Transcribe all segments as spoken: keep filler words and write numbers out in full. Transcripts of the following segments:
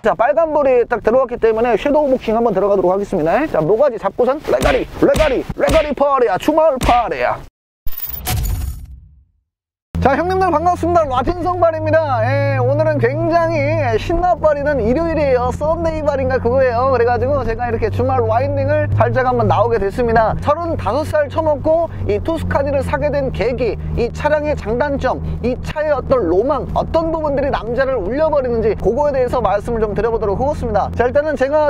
자, 빨간불이 딱 들어왔기 때문에 섀도우 복싱 한번 들어가도록 하겠습니다. 자, 모가지 잡고선 레가리 레가리 레가리 파리야, 주말 파리야. 자, 형님들 반갑습니다. 라틴성발입니다. 예, 오늘은 굉장히 신나버리는 일요일이에요. 썬데이 발인가 그거예요. 그래가지고 제가 이렇게 주말 와인딩을 살짝 한번 나오게 됐습니다. 서른다섯 살 처먹고 이 투스카니를 사게 된 계기, 이 차량의 장단점, 이 차의 어떤 로망, 어떤 부분들이 남자를 울려버리는지 그거에 대해서 말씀을 좀 드려보도록 하겠습니다. 자, 일단은 제가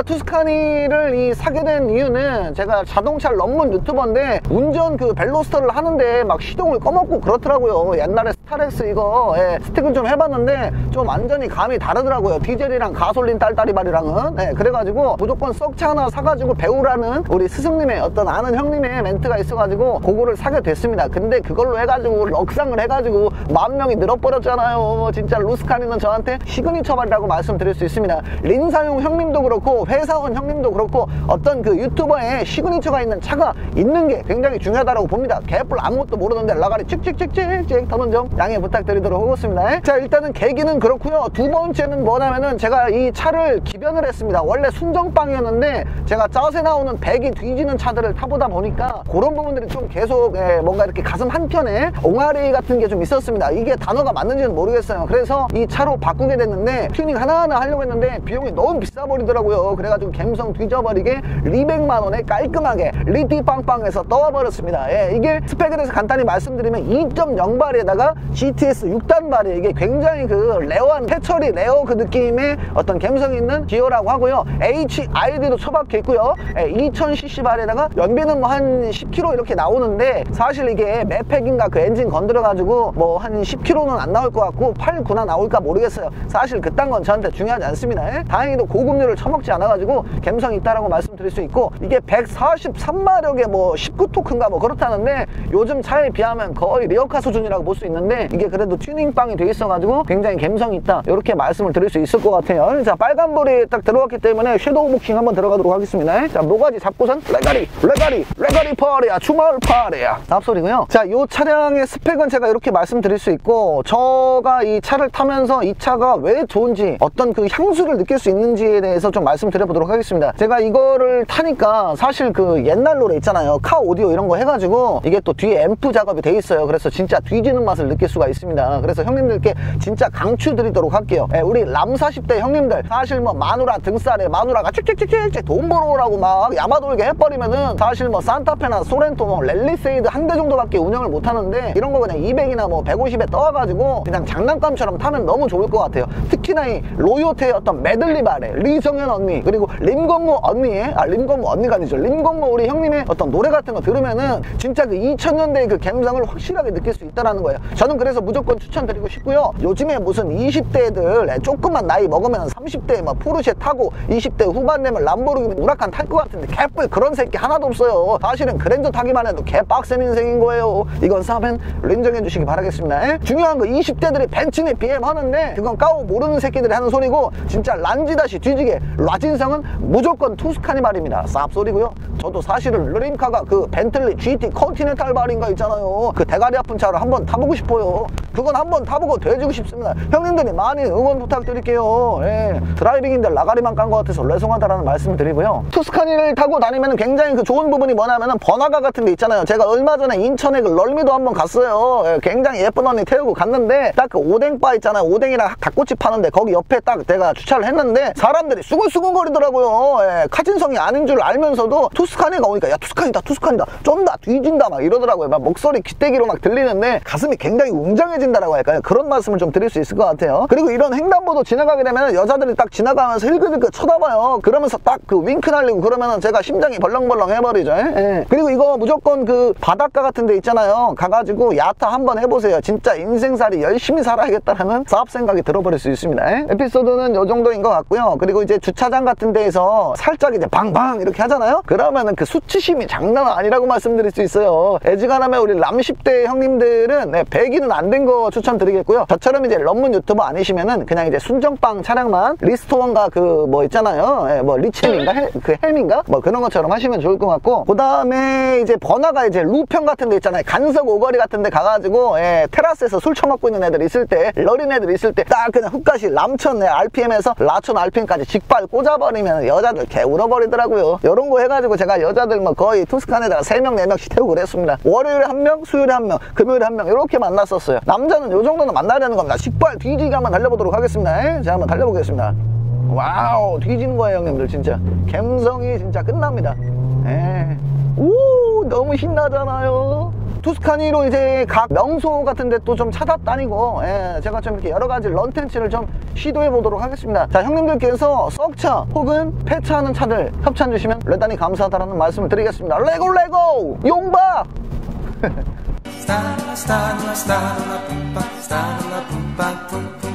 투스카니를 이 사게 된 이유는 제가 자동차 전문 유튜버인데 운전 그 벨로스터를 하는데 막 시동을 꺼먹고 그렇더라고요. 옛날 스타렉스 이거 예, 스틱을 좀 해봤는데 좀 완전히 감이 다르더라고요. 디젤이랑 가솔린 딸딸이발이랑은. 예, 그래가지고 무조건 썩차 하나 사가지고 배우라는 우리 스승님의 어떤 아는 형님의 멘트가 있어가지고 그거를 사게 됐습니다. 근데 그걸로 해가지고 럭상을 해가지고 만 명이 늘어버렸잖아요. 진짜 루스카니는 저한테 시그니처 발이라고 말씀드릴 수 있습니다. 린사용 형님도 그렇고 회사원 형님도 그렇고 어떤 그 유튜버의 시그니처가 있는 차가 있는 게 굉장히 중요하다고 봅니다. 개뿔 아무것도 모르는데 라가리 찍찍찍찍찍 터는 점 양해 부탁드리도록 하겠습니다. 자, 일단은 계기는 그렇고요. 두 번째는 뭐냐면은 제가 이 차를 기변을 했습니다. 원래 순정빵이었는데 제가 짜세 나오는 백이 뒤지는 차들을 타보다 보니까 그런 부분들이 좀 계속 예, 뭔가 이렇게 가슴 한켠에 옹알이 같은 게 좀 있었습니다. 이게 단어가 맞는지는 모르겠어요. 그래서 이 차로 바꾸게 됐는데 튜닝 하나하나 하려고 했는데 비용이 너무 비싸 버리더라고요. 그래가지고 감성 뒤져버리게 이백만 원에 깔끔하게 리띠빵빵해서 떠와버렸습니다. 예, 이게 스펙에 대해서 간단히 말씀드리면 이 점 영 발에다가 지티에스 육 단 발이 이게 굉장히 그 레어한 해처리 레어 그 느낌의 어떤 감성이 있는 기어라고 하고요. 에이치아이디도 처박혀 있고요. 이천 씨씨 발에다가 연비는 뭐 한 십 킬로미터 이렇게 나오는데 사실 이게 매팩인가 그 엔진 건드려 가지고 뭐 한 십 킬로미터는 안 나올 것 같고 팔, 구나 나올까 모르겠어요. 사실 그딴 건 저한테 중요하지 않습니다. 다행히도 고급류를 처먹지 않아 가지고 감성이 있다라고 말씀드릴 수 있고 이게 백사십삼 마력에 뭐 십구 토크인가 뭐 그렇다는데 요즘 차에 비하면 거의 리어카 수준이라고 볼 수 있는데 이게 그래도 튜닝빵이 돼 있어가지고 굉장히 감성이 있다 이렇게 말씀을 드릴 수 있을 것 같아요. 자, 빨간불이 딱 들어왔기 때문에 섀도우 복싱 한번 들어가도록 하겠습니다. 자, 모가지 잡고선 레가리 레가리 레가리 파리야, 주말 파리야 앞소리고요. 자, 이 차량의 스펙은 제가 이렇게 말씀드릴 수 있고 저가 이 차를 타면서 이 차가 왜 좋은지 어떤 그 향수를 느낄 수 있는지에 대해서 좀 말씀드려보도록 하겠습니다. 제가 이거를 타니까 사실 그 옛날 노래 있잖아요. 카 오디오 이런 거 해가지고 이게 또 뒤에 앰프 작업이 돼 있어요. 그래서 진짜 뒤지는 맛을 느낄 수가 있습니다. 그래서 형님들께 진짜 강추드리도록 할게요. 예, 우리 람 사십 대 형님들 사실 뭐 마누라 등살에 마누라가 찍찍찍찍찍 돈 벌어오라고 막 야마돌게 해버리면은 사실 뭐 산타페나 소렌토 뭐 랠리세이드 한 대 정도밖에 운영을 못하는데 이런 거 그냥 이백이나 뭐 백오십에 떠와가지고 그냥 장난감처럼 타면 너무 좋을 것 같아요. 특히나 이 로요테의 어떤 메들리 발에 리정현 언니 그리고 림건모 언니의 아 림건모 언니가 아니죠. 림건모 우리 형님의 어떤 노래 같은 거 들으면은 진짜 그 이천 년대의 그 감성을 확실하게 느낄 수 있다는 거예요. 저는 그래서 무조건 추천드리고 싶고요. 요즘에 무슨 이십 대들 조금만 나이 먹으면 삼십 대에 막 포르쉐 타고 이십 대 후반 되면 람보르기니 우라칸 탈 것 같은데 개뿔 그런 새끼 하나도 없어요. 사실은 그랜저 타기만 해도 개빡센 인생인 거예요. 이건 사면 인정해 주시기 바라겠습니다. 에? 중요한 거 이십 대들이 벤츠네 비엠 하는데 그건 까오 모르는 새끼들이 하는 소리고 진짜 란지다시 뒤지게 라진성은 무조건 투스카니 발입니다. 쌉소리고요. 저도 사실은 르림카가 그 벤틀리 지티 컨티넨탈 발인가 있잖아요. 그 대가리 아픈 차를 한번 타보고 싶어요. 그건 한번 타보고 돼지고 싶습니다. 형님들이 많이 응원 부탁드릴게요. 예. 드라이빙인데 라가리만 깐 것 같아서 죄송하다라는 말씀을 드리고요. 투스카니를 타고 다니면 굉장히 그 좋은 부분이 뭐냐면은 번화가 같은 게 있잖아요. 제가 얼마 전에 인천에 그 럴미도 한번 갔어요. 예. 굉장히 예쁜 언니 태우고 갔는데 딱 그 오뎅바 있잖아요. 오뎅이랑 닭꼬치 파는데 거기 옆에 딱 제가 주차를 했는데 사람들이 수근수근 거리더라고요. 예. 카진성이 아닌 줄 알면서도 투스카니가 오니까 야 투스카니다 투스카니다 쫀다 뒤진다 막 이러더라고요. 막 목소리 귓대기로 막 들리는데 가슴이 굉장히 웅장해진다라고 할까요? 그런 말씀을 좀 드릴 수 있을 것 같아요. 그리고 이런 횡단보도 지나가게 되면 여자들이 딱 지나가면서 흘끗흘끗 쳐다봐요. 그러면서 딱 그 윙크 날리고 그러면은 제가 심장이 벌렁벌렁 해버리죠. 예. 그리고 이거 무조건 그 바닷가 같은 데 있잖아요. 가가지고 야타 한번 해보세요. 진짜 인생살이 열심히 살아야겠다라는 사업 생각이 들어버릴 수 있습니다. 예. 에피소드는 요 정도인 것 같고요. 그리고 이제 주차장 같은 데에서 살짝 이제 방방 이렇게 하잖아요. 그러면은 그 수치심이 장난 아니라고 말씀드릴 수 있어요. 애지간하면 우리 람 십 대 형님들은 네, 배기는 안 된 거 추천드리겠고요. 저처럼 이제 런문 유튜버 아니시면은 그냥 이제 순정빵 차량만 리스토어인가 그 뭐 있잖아요. 예, 뭐 리첼인가 헬, 그 헬민가 뭐 그런 것처럼 하시면 좋을 것 같고, 그 다음에 이제 번화가 이제 루평 같은 데 있잖아요. 간석 오거리 같은 데 가가지고 예, 테라스에서 술 처먹고 있는 애들 있을 때, 러린 애들 있을 때 딱 그냥 훅가시 람천 예, 알피엠에서 라천 알피엠까지 직발 꽂아버리면 여자들 개 울어버리더라고요. 요런 거 해가지고 제가 여자들 뭐 거의 투스칸에다가 세 명 네 명씩 태우고 그랬습니다. 월요일에 한 명, 수요일에 한 명, 금요일에 한 명 이렇게 만났었어요. 남자는 요 정도는 만나려는 겁니다. 직발 뒤지게 한번 달려보도록 하겠습니다. 예? 제가 한번 달려보겠습니다. 와우, 뒤지는 거예요 형님들. 진짜 감성이 진짜 끝납니다. 예. 오, 너무 신나잖아요. 투스카니로 이제 각 명소 같은 데 또 좀 찾아다니고, 예, 제가 좀 이렇게 여러 가지 런텐치를 좀 시도해 보도록 하겠습니다. 자, 형님들께서 썩차 혹은 폐차하는 차들 협찬 주시면 대단히 감사하다는 말씀을 드리겠습니다. 레고 레고 용바. Sta la sta la sta la pumpa sta la pumpa pum pum